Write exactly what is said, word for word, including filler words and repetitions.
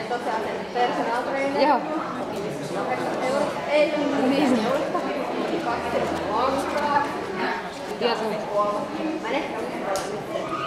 tosiaan sen personal trainer. Joo. kahdeksan euroa. Ei, niin. kaksi lankaa. Ja sitten kolme. Mä en ehkä uskalla nyt